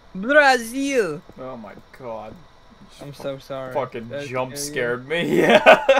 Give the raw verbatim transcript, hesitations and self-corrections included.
Brazil. Oh my god. I'm so sorry. Fucking That's- jump yeah, scared me. Yeah.